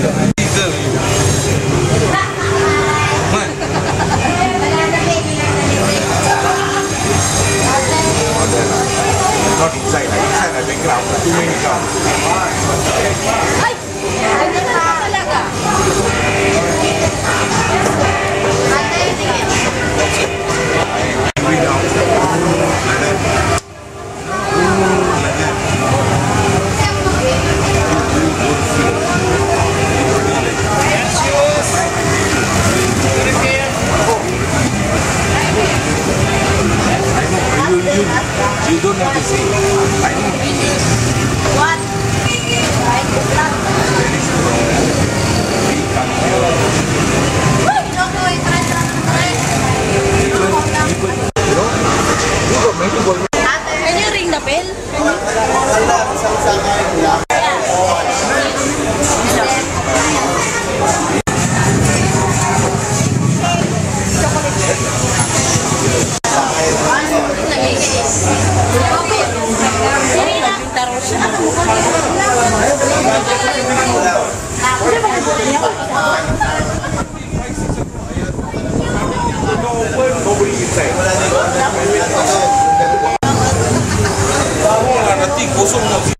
Not inside, inside the background, too many crowd. Ay! Ganda na talaga. You don't have to say. I know. What? Can you ring the bell? Nobody inside. Nanti kosong nanti.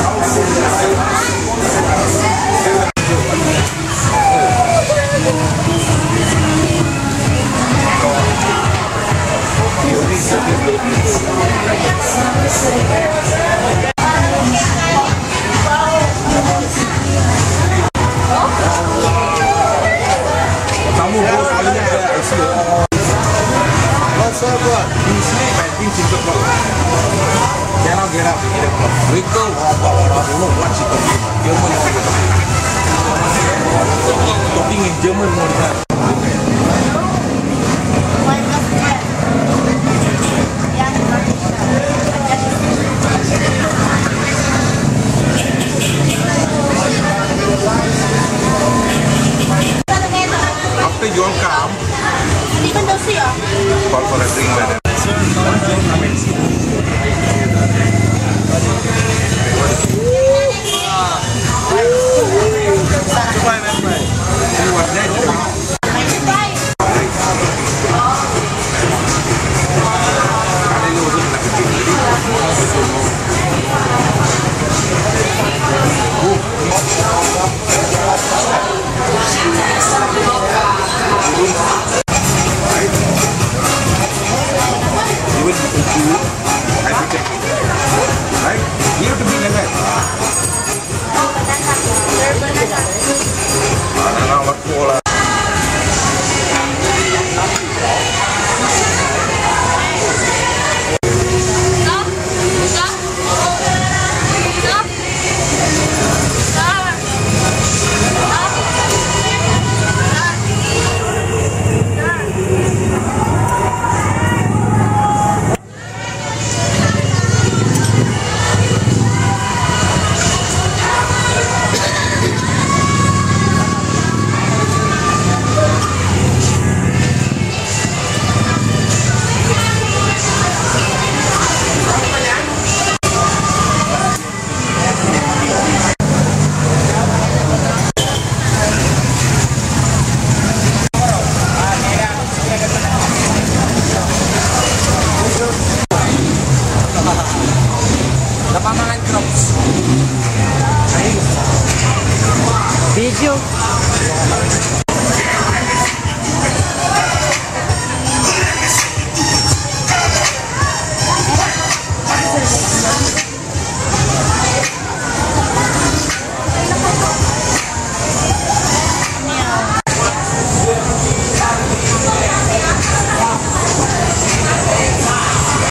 Kamu bos paling ada isi. What's up, bro? You sleep at 6 o'clock. Cannot get up at 8 o'clock. Wake up, watch it on German. Talking in German more than that. After you all come, call for a drink by them. Right? You have to be like that. I don't know what cola. Video.